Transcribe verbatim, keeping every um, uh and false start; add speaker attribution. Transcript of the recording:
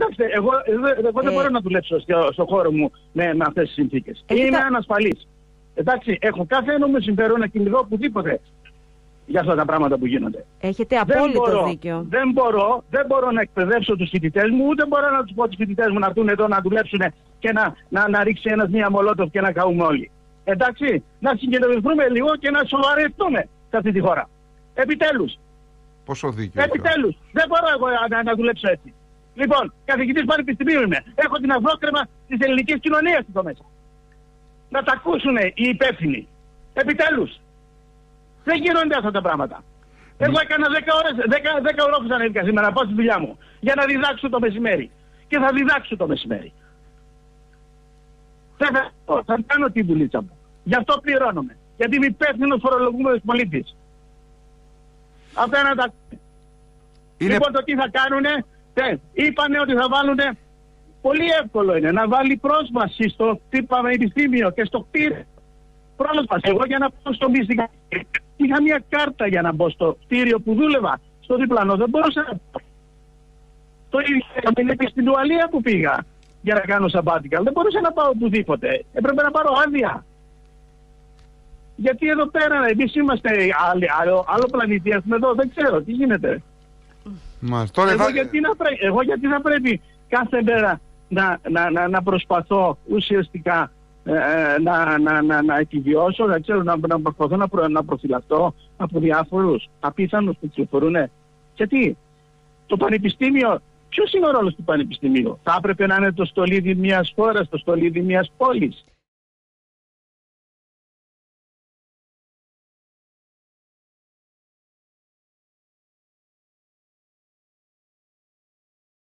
Speaker 1: Κοιτάξτε, εγώ, εγώ δεν ε... μπορώ να δουλέψω στο, στο χώρο μου με, με αυτές τις συνθήκες.
Speaker 2: Έχετε...
Speaker 1: Είμαι ανασφαλής. Εντάξει, έχω κάθε ένα μου συμφέρον να κυνηγώ οπουδήποτε για αυτά τα πράγματα που γίνονται.
Speaker 2: Έχετε απόλυτο
Speaker 1: δεν μπορώ,
Speaker 2: δίκιο.
Speaker 1: Δεν μπορώ, δεν μπορώ να εκπαιδεύσω τους φοιτητές μου, ούτε μπορώ να τους πω τους φοιτητές μου να έρθουν εδώ να δουλέψουν και να, να, να ρίξει ένας μία μολότοφ και να καούμε όλοι. Εντάξει, να συγκεντρωθούμε λίγο και να σοβαρευτούμε σε αυτή τη χώρα. Επιτέλους.
Speaker 3: Πόσο δίκιο.
Speaker 1: Επιτέλους. Δεν μπορώ εγώ να, να δουλέψω έτσι. Λοιπόν, καθηγητής πανεπιστημίου είμαι. Έχω την αυρόκρεμα της ελληνικής κοινωνίας εδώ μέσα. Να τα ακούσουν οι υπεύθυνοι. Επιτέλους. Δεν γίνονται αυτά τα πράγματα. Mm. Εγώ έκανα δέκα ώρες, δέκα ώρες ανέβηκα σήμερα να πάω στη δουλειά μου για να διδάξω το μεσημέρι. Και θα διδάξω το μεσημέρι. Θα, θα, θα κάνω τη δουλίτσα μου. Γι' αυτό πληρώνομαι. Γιατί είμαι υπεύθυνος φορολογούμενος πολίτης. Αυτά είναι τα... Είναι... Λοιπόν, το τι θα κάνουνε, τε, είπανε ότι θα βάλουνε, πολύ εύκολο είναι, να βάλει πρόσβαση στο πανεπιστήμιο και στο κτίριο. Πρόσβαση. Εγώ για να πάω στο μυστικά, είχα μια κάρτα για να μπω στο κτίριο που δούλευα, στο διπλανό, δεν μπορούσα να πάω. Το ίδιο και στην Ουαλία που πήγα για να κάνω sabbatical, δεν μπορούσα να πάω οπουδήποτε. Έπρεπε να πάρω άδεια. Γιατί εδώ πέρα εμείς είμαστε άλλο, άλλο, άλλο πλανήτη, έχουμε εδώ, δεν ξέρω τι γίνεται.
Speaker 3: Μας, τώρα
Speaker 1: εγώ,
Speaker 3: θα...
Speaker 1: γιατί να πρέ... εγώ γιατί θα πρέπει κάθε μέρα να, να, να, να προσπαθώ ουσιαστικά ε, να, να, να, να επιβιώσω, να, ξέρω, να, να προσπαθώ να, προ, να προφυλαχτώ από διάφορους απίθανους που κυκλοφορούν. Γιατί το πανεπιστήμιο, ποιος είναι ο ρόλος του πανεπιστημίου? Θα έπρεπε να είναι το στολίδι μιας χώρας, το στολίδι μιας πόλης.